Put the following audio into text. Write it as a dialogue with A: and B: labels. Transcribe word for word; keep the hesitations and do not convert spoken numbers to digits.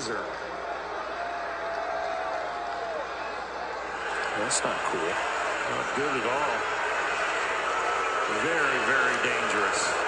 A: laser.
B: That's not cool.
A: Not good at all. Very, very dangerous.